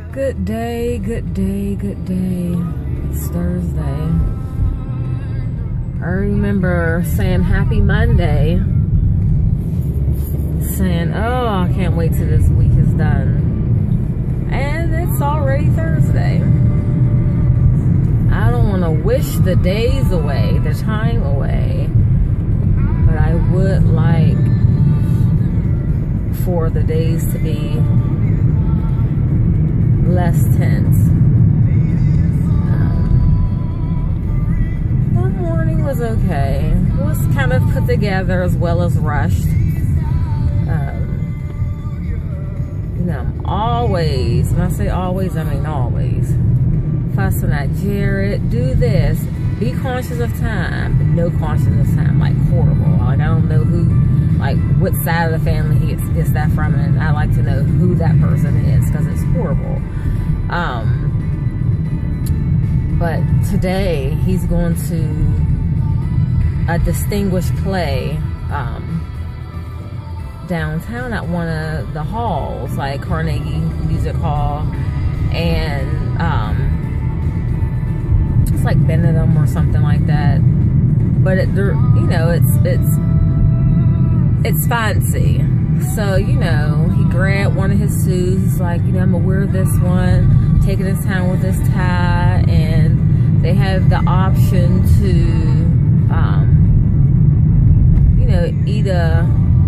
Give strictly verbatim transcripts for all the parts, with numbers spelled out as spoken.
Good day, good day, good day. It's Thursday. I remember saying happy Monday. Saying, oh, I can't wait till this week is done. And it's already Thursday. I don't want to wish the days away, the time away. But I would like for the days to be less tense. Um, the morning was okay. It was kind of put together as well as rushed. Um, you know, I'm always, when I say always, I mean always, fussing at Jared, do this, be conscious of time, no conscious of time, like horrible. Like I don't know who, like what side of the family he gets, gets that from, and I like to know who that person is because it's horrible. Um, but today he's going to a distinguished play um, downtown at one of the halls, like Carnegie Music Hall, and um, it's like Benedum or something like that. But it, you know, it's it's it's fancy. So, you know, he grabbed one of his suits. He's like, you know, I'm gonna wear this one, taking his time with this tie, and they have the option to, um, you know, eat a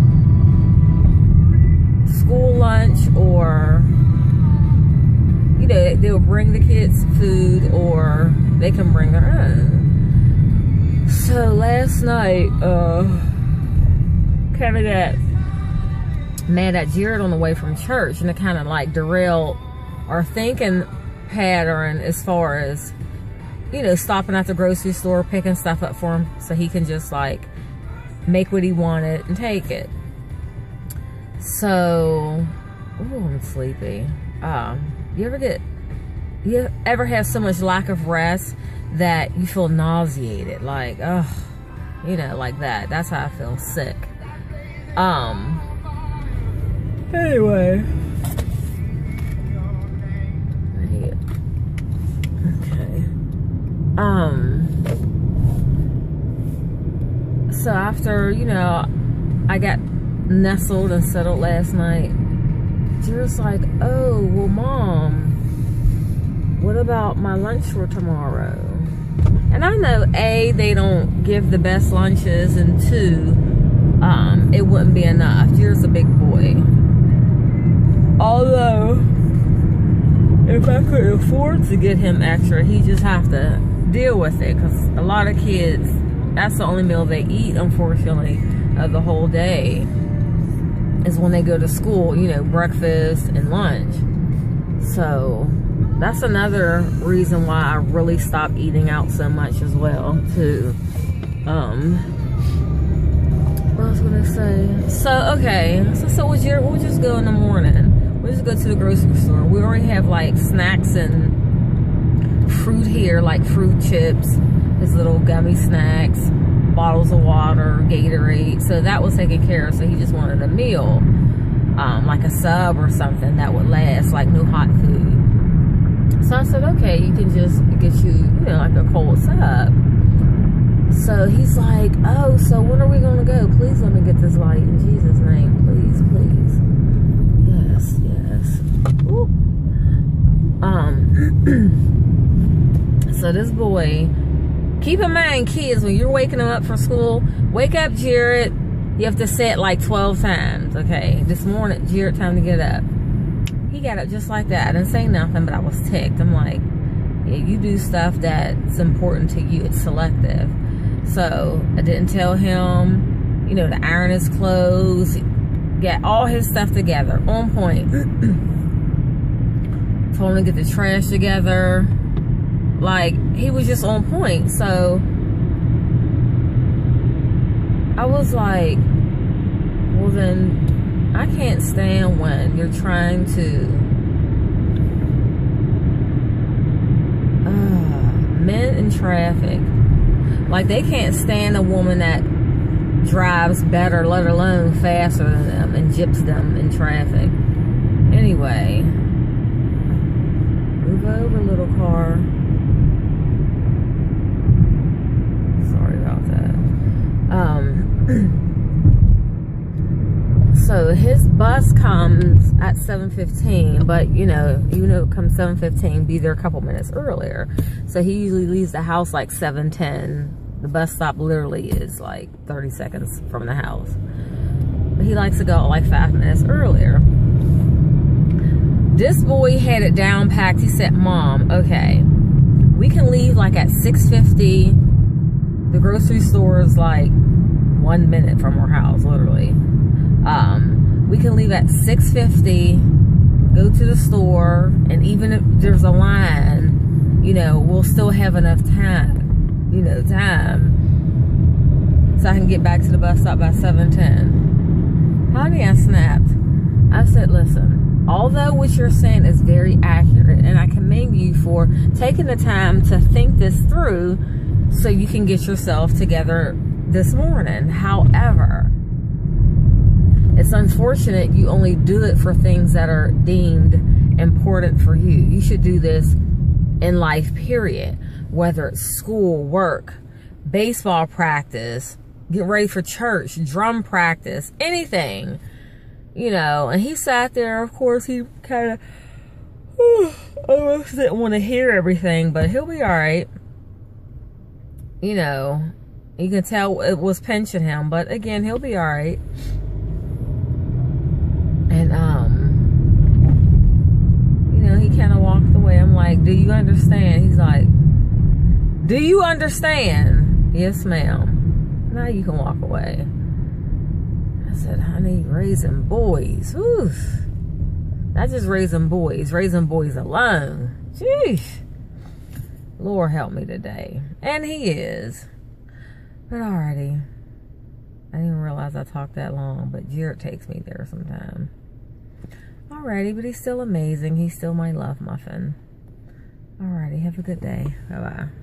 school lunch, or, you know, they'll bring the kids food, or they can bring their own. So last night, uh, kind of got mad at Jared on the way from church, and it kind of like derailed our thinking pattern as far as, you know, stopping at the grocery store, picking stuff up for him so he can just like make what he wanted and take it. So, ooh, I'm sleepy. Um, you ever get, you ever have so much lack of rest that you feel nauseated? Like, ugh, you know, like that. That's how I feel, sick. Um, Anyway. Okay. Um. So after, you know, I got nestled and settled last night, Jared's like, oh, well, Mom, what about my lunch for tomorrow? And I know, A, they don't give the best lunches, and two, um, it wouldn't be enough. Jared's a big boy. Although, if I could afford to get him extra, he just have to deal with it. Because a lot of kids, that's the only meal they eat, unfortunately, of the whole day, is when they go to school, you know, breakfast and lunch. So, that's another reason why I really stopped eating out so much as well, too. Um... What I was gonna say. So, okay. So, so we'll, just, we'll just go in the morning. We'll just go to the grocery store. We already have like snacks and fruit here, like fruit chips, his little gummy snacks, bottles of water, Gatorade. So that was taken care of. So he just wanted a meal, um, like a sub or something that would last, like no hot food. So I said, okay, you can just get you, you know, like a cold sub. So he's like, oh, so when are we going to go? Please let me get this light in Jesus' name. Please, please. Yes, yes. Ooh. Um, so this boy, keep in mind, kids, when you're waking them up for school, wake up, Jared. You have to say it like twelve times, okay? This morning, Jared, time to get up. He got up just like that. I didn't say nothing, but I was ticked. I'm like, yeah, you do stuff that's important to you. It's selective. So I didn't tell him, you know, to iron his clothes, get all his stuff together, on point. Told him to get the trash together. Like, he was just on point. So I was like, well then, I can't stand when you're trying to, uh, men in traffic. Like, they can't stand a woman that drives better, let alone faster than them, and gyps them in traffic. Anyway, Move over, little car. Sorry about that. Um, so his bus comes at seven fifteen, but you know, even though it comes seven fifteen, be there a couple minutes earlier. So he usually leaves the house like seven ten. The bus stop literally is like thirty seconds from the house. But he likes to go like five minutes earlier. This boy had it down packed. He said, Mom, okay, we can leave like at six fifty. The grocery store is like one minute from our house, literally. Um, we can leave at six fifty, go to the store, and even if there's a line, you know, we'll still have enough time, you know, time, so I can get back to the bus stop by seven ten. Honey, I snapped. I said, listen, although what you're saying is very accurate, and I commend you for taking the time to think this through so you can get yourself together this morning. However, it's unfortunate you only do it for things that are deemed important for you. You should do this in life, period. Whether it's school, work, baseball practice, get ready for church, drum practice, anything. You know, and he sat there, of course, he kind of almost didn't want to hear everything, but he'll be all right. You know, you can tell it was pinching him, but again, he'll be all right. And, um, you know, he kind of walked away. I'm like, do you understand? He's like, do you understand? Yes, ma'am. Now you can walk away. I said, honey, raising boys. Whew. Not just raising boys, raising boys alone. Jeez. Lord help me today. And he is. But alrighty. I didn't even realize I talked that long, but Jared takes me there sometime. Alrighty, but he's still amazing. He's still my love muffin. Alrighty, have a good day. Bye-bye.